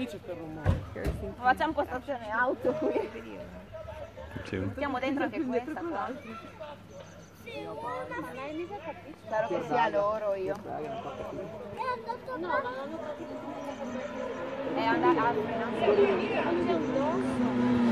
c'è quel rumore. Facciamo postazione auto qui. Mettiamo dentro anche questa qua. Spero che sia loro io. È andare altri, no?